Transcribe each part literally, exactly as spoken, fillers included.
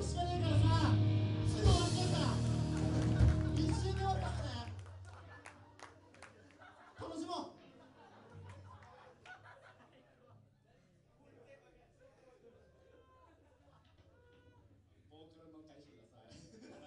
曲しかねえからさ、すぐ終わっちゃうから、一瞬で終わったからね。楽しもう。ボーカルの返してください。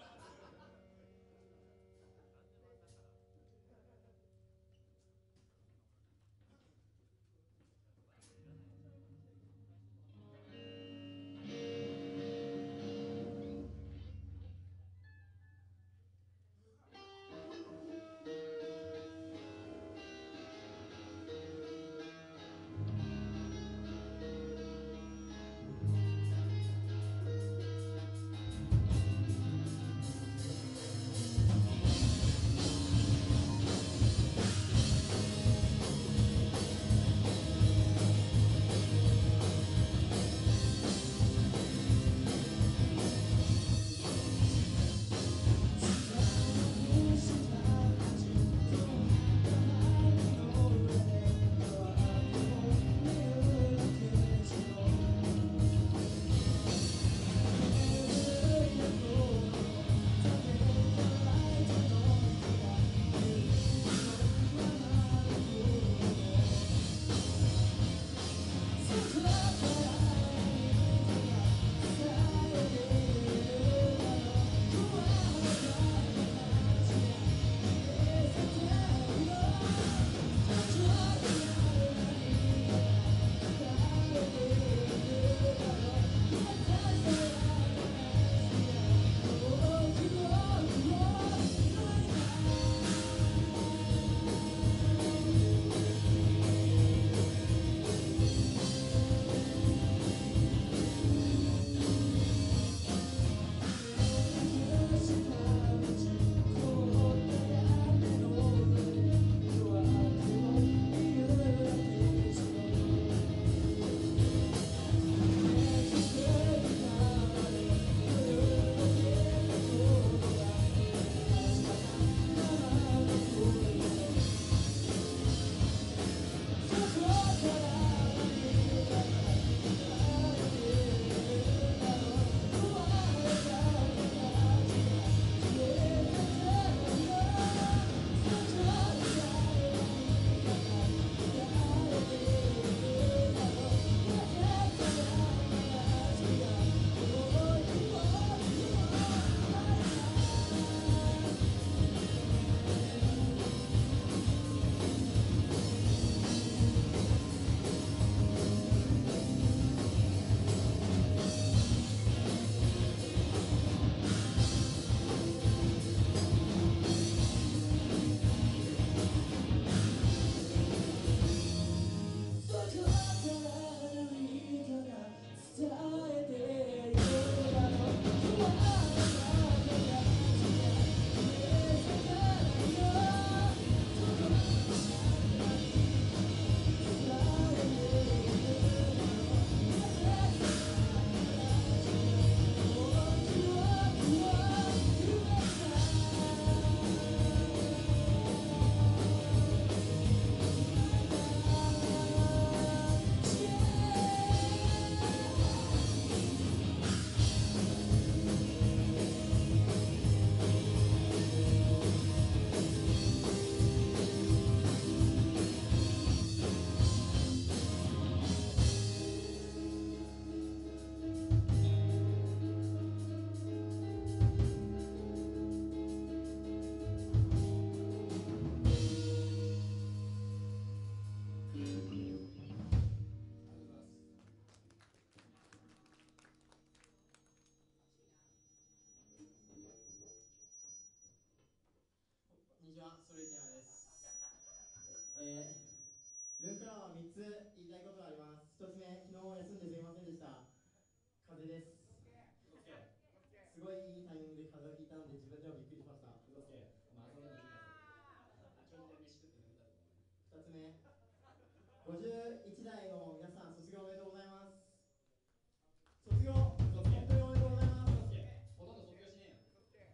こんにちは、ソリティアです。えー、ルークからはみっつ言いたいことがあります。ひとつめ、昨日休んですみませんでした。風邪です。すごいいいタイミングで風邪をひいたので自分ではびっくりしました。 嘘つけ。お前遊んでもいいからさ。長時間飯食って眠ったと思う。 ふたつめ、ごじゅういち代の皆さん、卒業おめでとうございます。卒業、 嘘つけ。 本当におめでとうございます。 嘘つけ。ほとんど卒業しねえよ。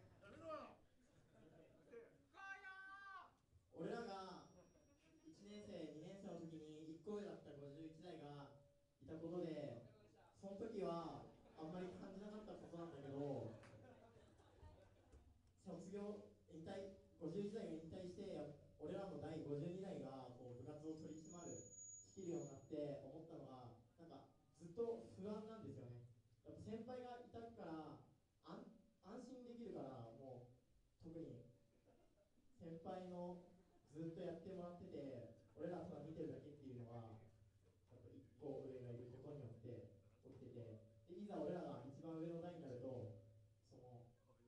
俺らがいちねん生、にねん生の時にいっこ上だったごじゅういち代がいたことで、その時はあんまり感じなかったことなんだけど、 卒業引退ごじゅういちだいが引退して、俺らの第ごじゅうにだいがこう部活を取り締まる仕切るようになって思ったのが、なんかずっと不安なんですよね。やっぱ先輩がいたから安安心できるから、もう特に先輩のずっとやってもらってて、俺らただ見てるだけっていうのはやっぱ一個上がいることによって起きてて、でいざ俺らが一番上の代になると、その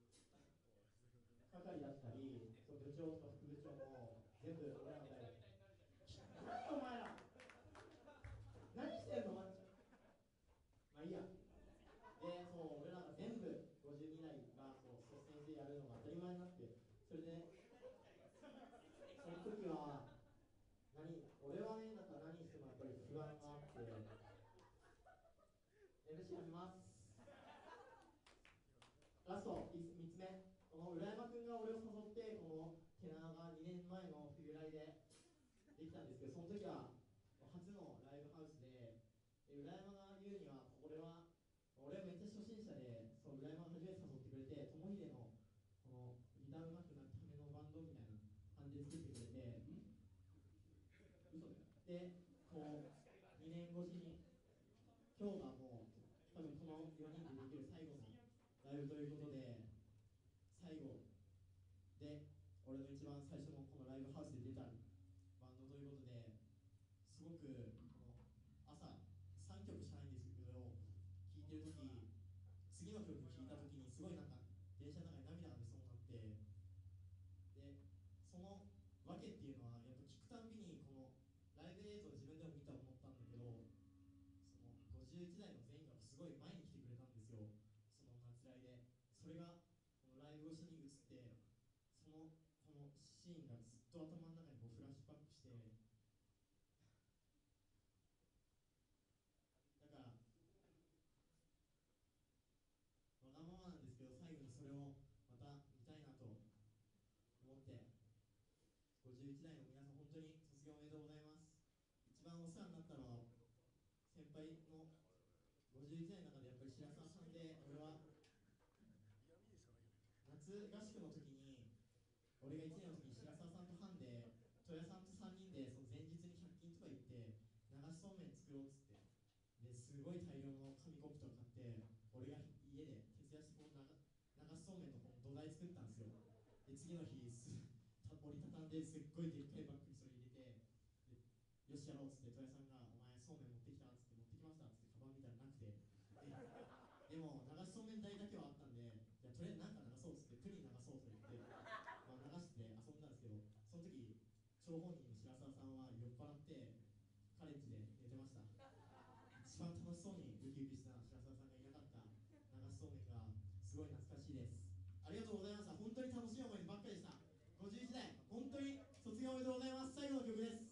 係だったり、その部長とか副部長も全部俺らの代。何お前ら何してんの、まあいいや。で、そう俺らが全部ごじゅうにだいがそう率先してやるのが当たり前になって、それでその時は何俺はね、なんか何してもやっぱり不安があって、 エムシー やめます。ラストみっつめ、この浦山君が俺を誘って、このテナーがにねんまえの冬来でできたんですけど、その時は初のライブハウスで、浦山が言うには、俺は俺はめっちゃ初心者で、そう浦山が初めて誘ってくれて、友秀のこのギター上手くなるためのバンドみたいな感じで作ってくれて、嘘だよ。で、こうにねん越しに今日がもう多分このよにんでできる最後のライブということで、最後で俺の一番最初のこのライブハウスで出たバンドということで、すごくこの朝さんきょくしかないんですけど、聴いてるとき、次の曲聴いたときにすごいなんか電車の中で涙が出そうになって、でそのわけっていうのは、やっぱ聴くたんびにこのライブ映像を自分でも見て思ったんだけど、そのごじゅういちだいの全員がすごい前に来てくれたんですよ、その夏来で。それがこのライブ越しに映って、そのこのシーンがずっと頭の中にこうフラッシュバックして、だからわがままなんですけど、最後にそれをまた見たいなと思って、ごじゅういちだいの皆さん本当に卒業おめでとうございます。一番お世話になったのは先輩のごじゅういちだいの中でやっぱり白澤さんで、俺は夏合宿の時に、俺がいちねんの時に白澤さんと班で戸谷さんとさんにんでその前日にひゃく均とか行って流しそうめん作ろうっつって、ですごい大量の紙コップとか買って、俺が家で徹夜してこう流しそうめんのこの土台作ったんですよ。で次の日す折りたたんですっごいでっかいバッグにそれ入れて、でよしやろうっつって、戸谷さんが「お前そうめん持ってきた?」っつって「持ってきました」っつってカバン見たらなくて、ででも流しそうめん台だけはあったんで、じゃあとりあえずなんか流そうっつってプリン流そうと言って、まあ、流して遊んだんですけど、その時張本人の白澤さんは酔っ払ってカレッジで寝てました。一番楽しそうにウキウキした白澤さんがいなかった流しそうめんがすごい懐かしいです。ありがとうございました。本当に楽しい思い出ばっかりでした。ごじゅういちだい本当に卒業おめでとうございます。最後の曲です。